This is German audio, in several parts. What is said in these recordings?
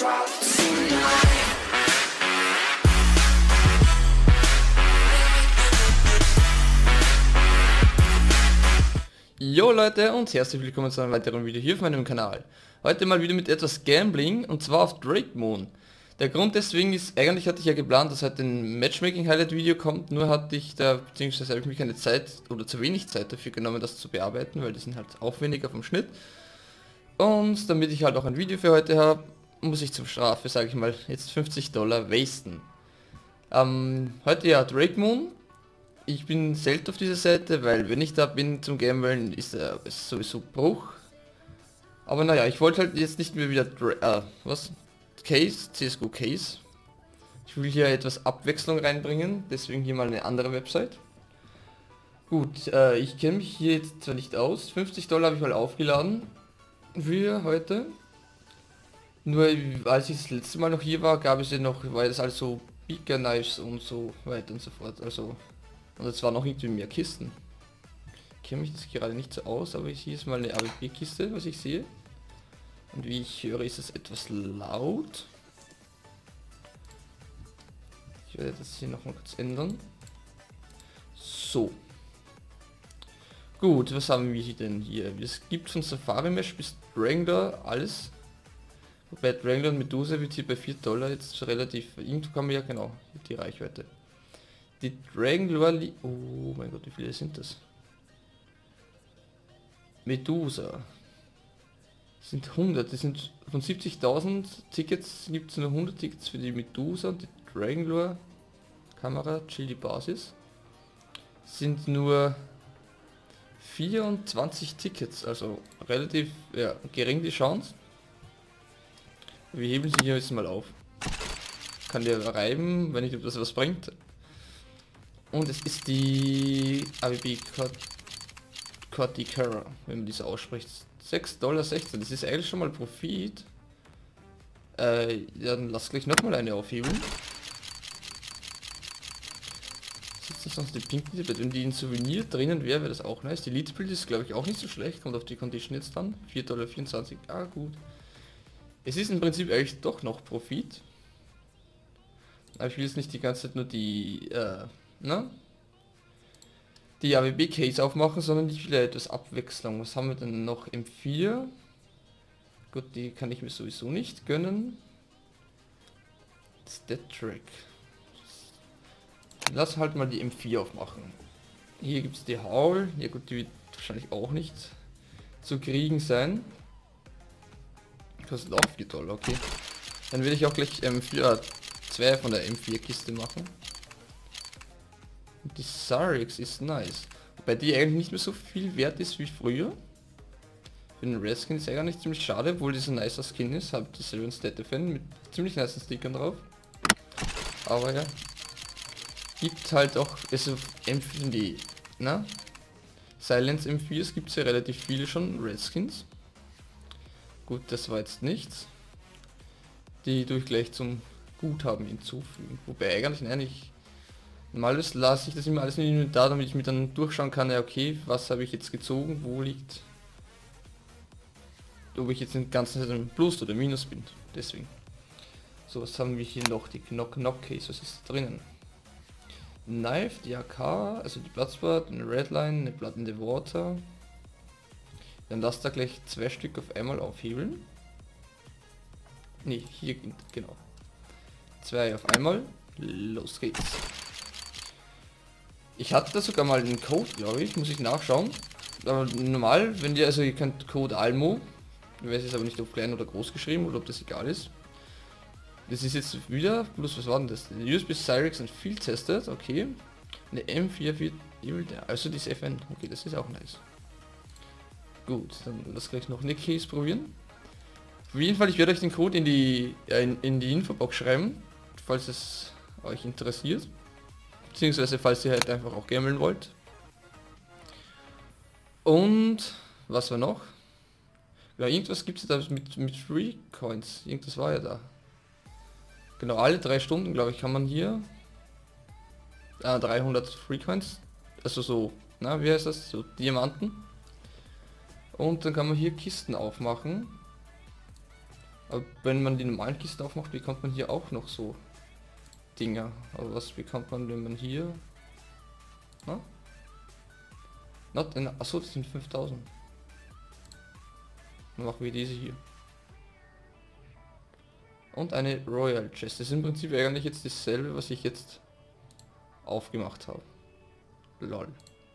Jo Leute und herzlich willkommen zu einem weiteren Video hier auf meinem Kanal. Heute mal wieder mit etwas Gambling und zwar auf Drakemon. Der Grund deswegen ist, eigentlich hatte ich ja geplant, dass heute ein Matchmaking Highlight Video kommt, nur hatte ich da, beziehungsweise habe ich mir keine Zeit oder zu wenig Zeit dafür genommen, das zu bearbeiten, weil die sind halt aufwendiger vom Schnitt. Und damit ich halt auch ein Video für heute habe, muss ich zum Strafe, sage ich mal, jetzt $50 wasten. Heute ja Drakemon. Ich bin selten auf dieser Seite, weil wenn ich da bin zum Gamblen, ist es sowieso Bruch. Aber naja, ich wollte halt jetzt nicht mehr wieder CSGO Case. Ich will hier etwas Abwechslung reinbringen, deswegen hier mal eine andere Website. Gut, ich kenne mich hier jetzt zwar nicht aus, $50 habe ich mal aufgeladen für heute. Nur als ich das letzte Mal noch hier war, gab es ja noch, weil das alles so Beaker Knives und so weiter und so fort, also... Und es war noch irgendwie mehr Kisten. Ich kenne mich das gerade nicht so aus, aber hier ist mal eine AWP-Kiste, was ich sehe. Und wie ich höre, ist es etwas laut. Ich werde das hier noch mal kurz ändern. So. Gut, was haben wir denn hier? Es gibt von Safari Mesh bis Wrangler alles. Wobei Wrangler und Medusa wird hier bei $4 jetzt relativ... Irgendwo kann man ja genau die Reichweite. Die Wrangler... Oh mein Gott, wie viele sind das? Medusa. Sind 100. Das sind von 70.000 Tickets, gibt es nur 100 Tickets für die Medusa und die Wrangler Kamera, Chili Basis. Sind nur 24 Tickets, also relativ gering die Chance. Wir heben sie hier jetzt mal auf. Kann der reiben, wenn nicht, ob das was bringt. Und es ist die AWP Corticera, wenn man diese ausspricht. $6,16, das ist eigentlich schon mal Profit. Ja, dann lass gleich nochmal eine aufheben. Sitzt das sonst die pinken, wenn die in Souvenir drinnen wäre, wäre das auch nice. Die Lead-Bild ist glaube ich auch nicht so schlecht, kommt auf die Condition jetzt dann. $4,24, ah gut. Es ist im Prinzip eigentlich doch noch Profit. Aber ich will jetzt nicht die ganze Zeit nur die, die AWB Case aufmachen, sondern ich will ja etwas Abwechslung. Was haben wir denn noch? M4. Gut, die kann ich mir sowieso nicht gönnen. Stat Track. Lass halt mal die M4 aufmachen. Hier gibt es die Howl. Ja gut, die wird wahrscheinlich auch nicht zu kriegen sein. Kostet auch $4, okay. Dann werde ich auch gleich zwei von der M4 Kiste machen. Die Sarix ist nice. Wobei die eigentlich nicht mehr so viel wert ist wie früher. Für den Red Skin ist ja gar nicht ziemlich schade, obwohl dieser nicer Skin ist. Habe dieselben Stat-Fan mit ziemlich nice Stickern drauf. Aber ja. Gibt halt auch, also M4 die, Silence M4s gibt es ja relativ viele schon, Red Skins. Gut, das war jetzt nichts. Die tue ich gleich zum Guthaben hinzufügen. Wobei eigentlich, normalerweise lasse ich das immer alles in den Inventar, damit ich mir dann durchschauen kann, ja okay, was habe ich jetzt gezogen, wo liegt, ob ich jetzt in ganzen Zeit im Plus oder Minus bin, deswegen. So, was haben wir hier noch, die Knock Case, was ist da drinnen? Knife, die AK, also die Bloodsport, eine Redline, eine Blood in the Water. Dann lass da gleich 2 Stück auf einmal aufhebeln. Ne, hier, genau. 2 auf einmal, los geht's. Ich hatte da sogar mal einen Code, glaube ich, muss ich nachschauen. Aber normal, wenn ihr, also ihr könnt Code ALMO, ich weiß jetzt aber nicht, ob klein oder groß geschrieben oder ob das egal ist. Das ist jetzt wieder, plus was war denn das? USB Cyrix und Field Tested, okay. Eine M4, also das FN, okay, das ist auch nice. Gut, dann lass gleich noch eine Case probieren. Auf jeden Fall, ich werde euch den Code in die Infobox schreiben, falls es euch interessiert. Beziehungsweise falls ihr halt einfach auch gamblen wollt. Und was war noch? Ja, irgendwas gibt es da mit Free Coins. Irgendwas war ja da. Genau, alle 3 Stunden, glaube ich, kann man hier 300 Free Coins. Also so, wie heißt das? So Diamanten. Und dann kann man hier Kisten aufmachen. Aber wenn man die normalen Kisten aufmacht, bekommt man hier auch noch so Dinger. Aber was bekommt man, wenn man hier... Na? Achso, das sind 5000. Dann machen wir diese hier. Und eine Royal Chest. Das ist im Prinzip eigentlich jetzt dasselbe, was ich jetzt aufgemacht habe. Lol.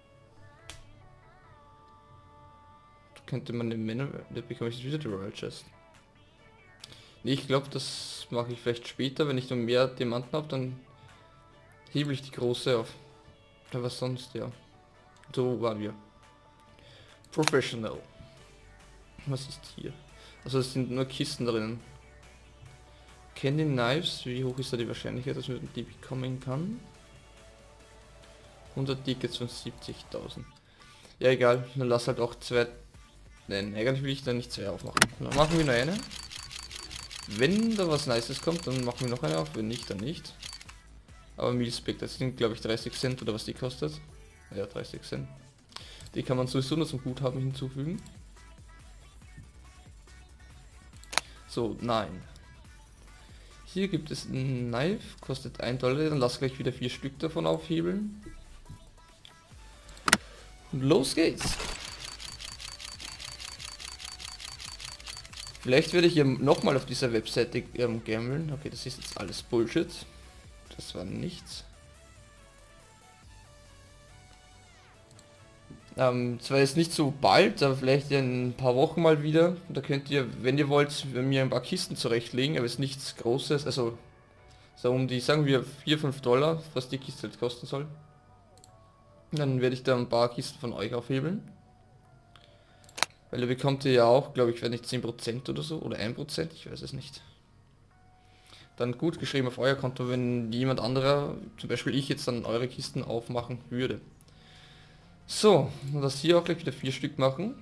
Da könnte man den Männer... Da bekomme ich jetzt wieder die Royal Chest. Nee, ich glaube, das mache ich vielleicht später, wenn ich noch mehr Diamanten habe, dann hebe ich die große auf. Aber was sonst, ja. So waren wir. Professional. Was ist hier? Also es sind nur Kisten drin. Candy Knives, wie hoch ist da die Wahrscheinlichkeit, dass man die bekommen kann? 100 Tickets von 70.000. Ja egal, dann lass halt auch zwei... Nein, eigentlich will ich da nicht zwei aufmachen. Dann machen wir nur eine. Wenn da was Nices kommt, dann machen wir noch eine auf, wenn nicht, dann nicht. Aber Mealspec, das sind glaube ich 30 Cent oder was die kostet. Ja, 30 Cent. Die kann man sowieso nur zum Guthaben hinzufügen. So, nein. Hier gibt es ein Knife, kostet $1, dann lass gleich wieder 4 Stück davon aufhebeln. Und los geht's. Vielleicht werde ich hier nochmal auf dieser Webseite gamblen. Okay, das ist jetzt alles Bullshit. Das war nichts. Zwar jetzt nicht so bald, aber vielleicht in ein paar Wochen mal wieder. Da könnt ihr, wenn ihr wollt, mir ein paar Kisten zurechtlegen, aber es ist nichts Großes. Also so um die, sagen wir, $4-5, was die Kiste jetzt kosten soll. Dann werde ich da ein paar Kisten von euch aufhebeln. Weil ihr bekommt ihr ja auch, glaube ich, wenn nicht 10% oder so, oder 1%, ich weiß es nicht. Dann gut geschrieben auf euer Konto, wenn jemand anderer, zum Beispiel ich, jetzt dann eure Kisten aufmachen würde. So, und das hier auch gleich wieder 4 Stück machen.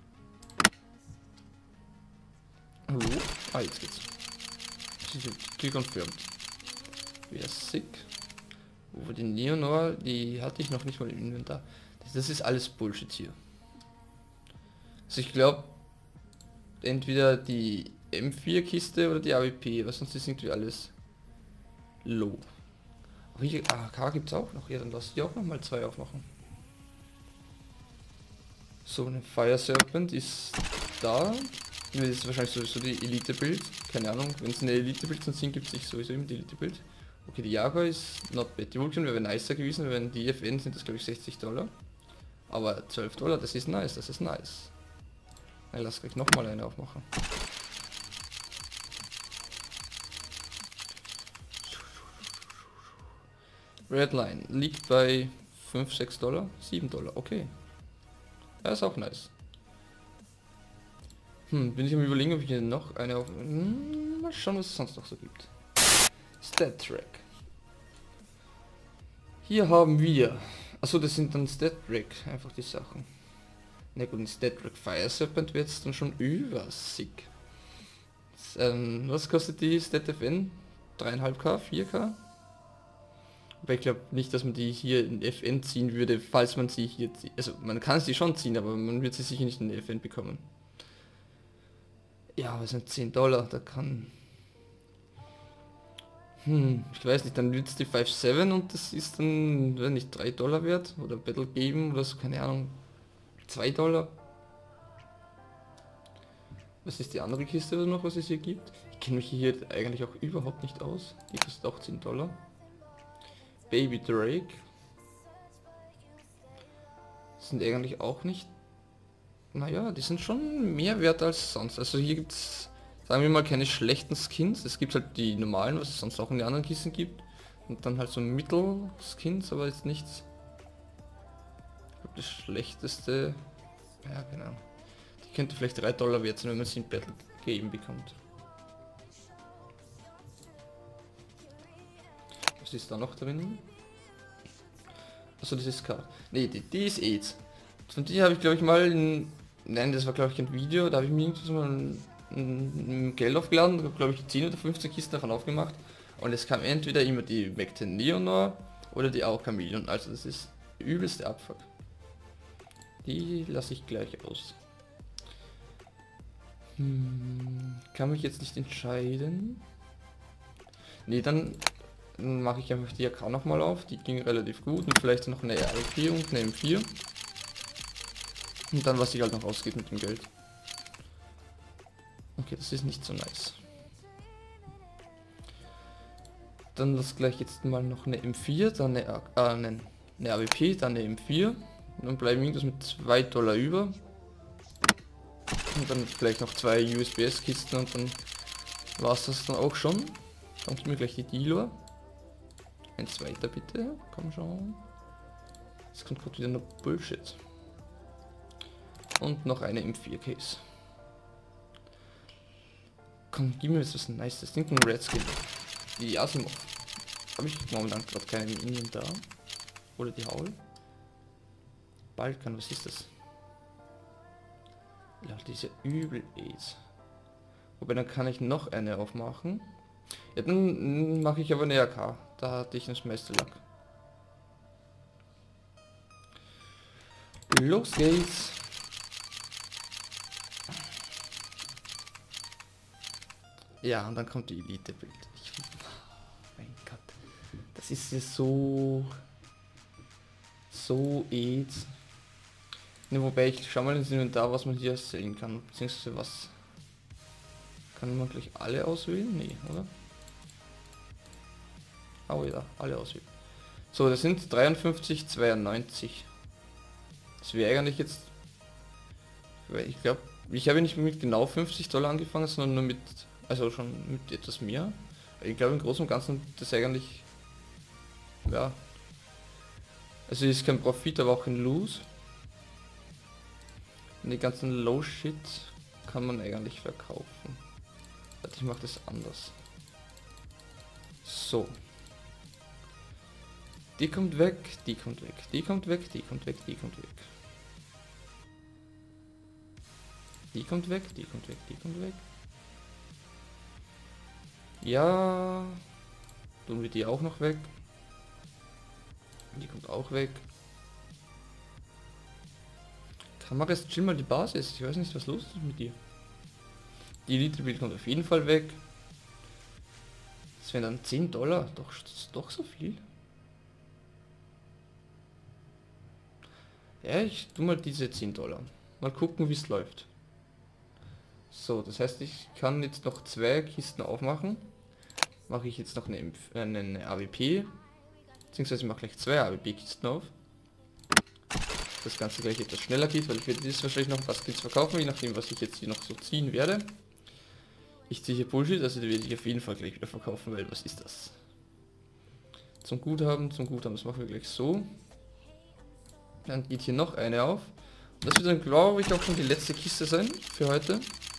Hallo? Ah, jetzt geht's. Kill confirmed. Wäre sick. Wo die Neonor, die hatte ich noch nicht mal im Inventar. Das ist alles Bullshit hier. Also ich glaube, entweder die M4 Kiste oder die AWP, was sonst ist irgendwie alles low. Aber hier AK gibt es auch noch, ja, dann lass ich auch noch mal 2 aufmachen. So, eine Fire Serpent ist da. Das ist wahrscheinlich sowieso die Elite Bild, keine Ahnung, wenn es eine Elite Bild sind, gibt es sich sowieso immer die Elite Bild. Okay, die Jaguar ist not bad, die Vulcan wäre nicer gewesen, wenn die FN sind das glaube ich $60. Aber $12, das ist nice, das ist nice. Ja, lass gleich nochmal eine aufmachen. Redline liegt bei $5-6, $7, okay. Ja, ist auch nice. Bin ich am überlegen, ob ich hier noch eine auf... mal schauen, was es sonst noch so gibt. Stat Track. Hier haben wir... Achso, das sind dann Stat Track, einfach die Sachen. Na gut, ein Stat Track Fire Serpent wird es dann schon übersick. Was kostet die Stat FN? 3,5K, 4K? Aber ich glaube nicht, dass man die hier in FN ziehen würde, falls man sie hier zieht. Also man kann sie schon ziehen, aber man wird sie sicher nicht in FN bekommen. Ja, aber es sind $10, da kann... ich weiß nicht, dann wird es die 5.7 und das ist dann, wenn nicht $3 wert oder Battle geben oder so, keine Ahnung, $2. Was ist die andere Kiste oder noch, was es hier gibt? Ich kenne mich hier eigentlich auch überhaupt nicht aus. Die kostet auch $10. Baby Drake. Sind eigentlich auch nicht... Naja, die sind schon mehr wert als sonst. Also hier gibt es, sagen wir mal, keine schlechten Skins. Es gibt halt die normalen, was es sonst auch in den anderen Kisten gibt. Und dann halt so Mittel-Skins, aber jetzt nichts. Ich glaube, das schlechteste... Ja, genau. Die könnte vielleicht $3 wert sein, wenn man sie in Battle Game bekommt. Was ist da noch drin? Also das ist Karte. Ne, die ist eh jetzt. Von die habe ich glaube ich mal in... Nein, das war glaube ich ein Video, da habe ich mir so ein Geld aufgeladen, glaube ich 10 oder 15 Kisten davon aufgemacht. Und es kam entweder immer die Mac-10 Leonor oder die AOK Chameleon. Also das ist übelste Abfuck. Die lasse ich gleich aus. Kann mich jetzt nicht entscheiden. Nee, dann mache ich einfach die AK nochmal auf. Die ging relativ gut. Und vielleicht noch eine RP und eine M4. Und dann, was sich halt noch ausgeht mit dem Geld. Okay, das ist nicht so nice. Dann das gleich jetzt mal noch eine M4, dann eine AWP, dann eine M4. Und dann bleiben irgendwas mit $2 über. Und dann vielleicht noch 2 USBS-Kisten und dann war es das dann auch schon. Dann gib mir gleich die Dealer. Ein zweiter bitte, komm schon. Jetzt kommt gerade wieder nur Bullshit. Und noch eine M4-Case. Komm, gib mir jetzt was Nices. Denk ein Red Skin. Die Asimov. Habe ich momentan gerade keine im Inventar. Oder die Haul. Balkan, was ist das? Ja, diese übel AIDS. Wobei, dann kann ich noch eine aufmachen. Ja, dann mache ich aber eine AK. Da hatte ich das meiste Lack. Los geht's. Ja, und dann kommt die Elite-Bild. Mein Gott. Das ist ja so AIDS. Ne, wobei ich schau mal ins Inventar, was man hier sehen kann. Beziehungsweise was. Kann man gleich alle auswählen? Nee, oder? Oh ja, alle auswählen. So, das sind 53,92. Das wäre eigentlich jetzt. Ich glaube, ich habe nicht mit genau $50 angefangen, sondern nur mit. Also schon mit etwas mehr. Ich glaube im Großen und Ganzen das eigentlich. Ja. Also ist kein Profit, aber auch ein Lose. Und die ganzen Low Shit kann man eigentlich verkaufen. Warte, ich mache das anders. So. Die kommt weg, die kommt weg, die kommt weg, die kommt weg, die kommt weg. Die kommt weg, die kommt weg, die kommt weg. Ja. Tun wir die auch noch weg. Die kommt auch weg. Kamera ist chill mal die Basis. Ich weiß nicht, was los ist mit dir. Die Elite-Bild kommt auf jeden Fall weg. Das wären dann $10. Doch, das ist doch so viel. Ja, ich tu mal diese $10. Mal gucken, wie es läuft. So, das heißt, ich kann jetzt noch 2 Kisten aufmachen. Mache ich jetzt noch eine AWP. Beziehungsweise ich mache gleich 2 AWP-Kisten auf. Das Ganze gleich etwas schneller geht, weil ich werde dieses wahrscheinlich noch ein paar Skins verkaufen, je nachdem, was ich jetzt hier noch so ziehen werde. Ich ziehe hier Bullshit, also die werde ich auf jeden Fall gleich wieder verkaufen, weil was ist das? Zum Guthaben, das machen wir gleich so. Dann geht hier noch eine auf. Das wird dann, glaube ich, auch schon die letzte Kiste sein für heute.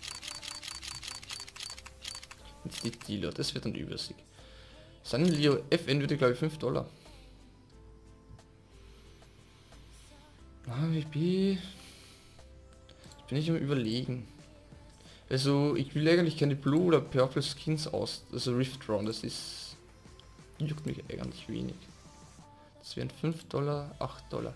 Jetzt die Dealer, das wird dann übersieg. San Leo FN würde, glaube ich, $5. AWP. Jetzt bin ich am Überlegen. Also, ich will eigentlich keine Blue oder Purple Skins aus. Also Rift Drawn, das ist. Juckt mich eigentlich wenig. Das wären $5, $8.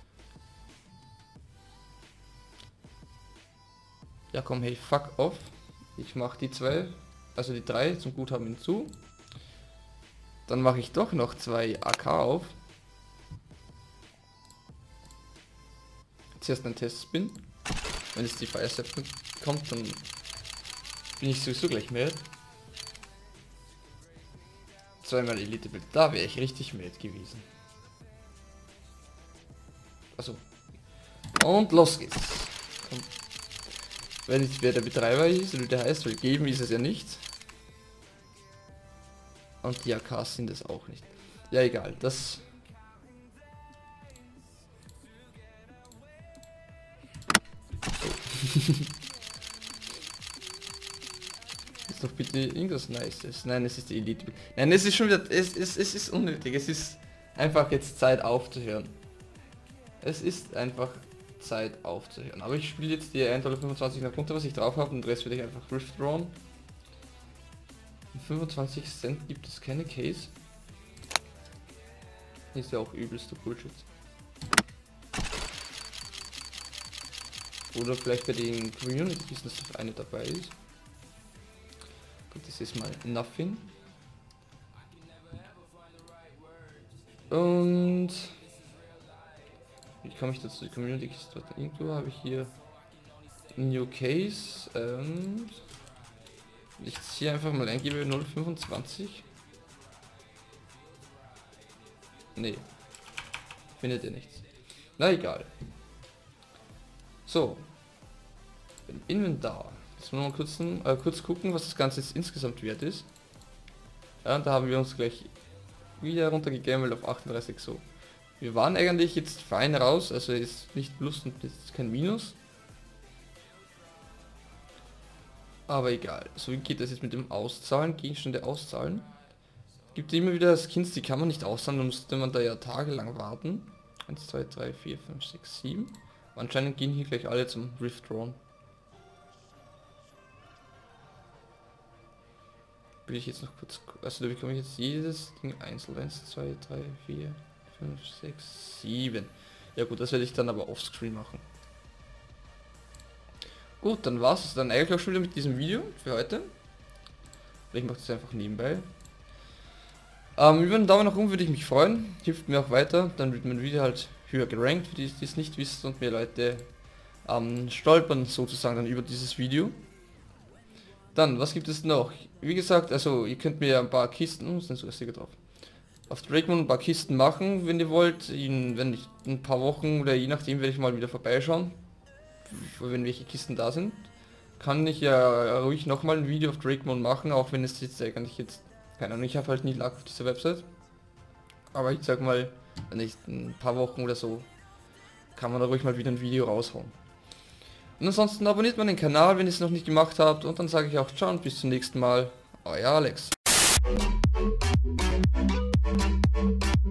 Ja komm, hey, fuck off. Ich mache die 2, also die 3 zum Guthaben hinzu. Dann mache ich doch noch 2 AK auf. Zuerst ein Testspin. Wenn jetzt die Firestep kommt, dann bin ich sowieso gleich mad. Zweimal Elite-Bild, da wäre ich richtig mad gewesen. Also. Und los geht's. Komm. Wenn nicht wer der Betreiber ist oder der heißt, weil geben ist es ja nicht. Und die AKs sind es auch nicht. Ja egal, das... So. Ist doch bitte irgendwas Nices. Nein, es ist die Elite. Nein, es ist schon wieder... Es ist unnötig. Es ist einfach jetzt Zeit aufzuhören. Es ist einfach Zeit aufzuhören. Aber ich spiele jetzt die $1,25 nach runter, was ich drauf habe, und den Rest werde ich einfach Rift Drawn. 25 Cent gibt es keine Case. Ist ja auch übelster Bullshit. Oder vielleicht bei den Communities, dass das eine dabei ist. Gut, das ist mal Nothing. Und wie komme ich dazu? Die Community ist dort irgendwo, habe ich hier New Case. Ich hier einfach mal eingebe 025. Nee, findet ihr nichts. Na egal. So, im Inventar. Jetzt mal kurz gucken, was das Ganze jetzt insgesamt wert ist. Ja, und da haben wir uns gleich wieder runtergegammelt auf 38 so. Wir waren eigentlich jetzt fein raus, also ist nicht Plus und ist kein Minus. Aber egal. So, wie geht das jetzt mit dem Auszahlen? Gegenstände auszahlen. Gibt immer wieder Skins, die kann man nicht auszahlen, dann musste man da ja tagelang warten. 1, 2, 3, 4, 5, 6, 7. Anscheinend gehen hier gleich alle zum Rift Drawn. Will ich jetzt noch kurz, also da bekomme ich jetzt jedes Ding einzeln. 1, 2, 3, 4, 5, 6, 7. Ja gut, das werde ich dann aber offscreen machen. Gut, dann war es dann eigentlich auch schon wieder mit diesem Video für heute. Ich mache das einfach nebenbei. Über einen Daumen nach oben würde ich mich freuen. Hilft mir auch weiter. Dann wird mein Video halt höher gerankt, für die es nicht wissen und mehr Leute stolpern sozusagen dann über dieses Video. Dann, was gibt es noch? Wie gesagt, also ihr könnt mir ein paar Kisten, sind sogar Sticker drauf, auf Drakemon ein paar Kisten machen, wenn ihr wollt. Wenn ich ein paar Wochen oder je nachdem werde ich mal wieder vorbeischauen, wenn welche Kisten da sind. Kann ich ja ruhig nochmal ein Video auf Drakemon machen, auch wenn es jetzt eigentlich jetzt, keine Ahnung, ich habe halt nie Lack auf dieser Website. Aber ich sag mal, wenn ich ein paar Wochen oder so, kann man da ruhig mal wieder ein Video raushauen. Und ansonsten abonniert man den Kanal, wenn ihr es noch nicht gemacht habt. Und dann sage ich auch ciao und bis zum nächsten Mal. Euer Alex.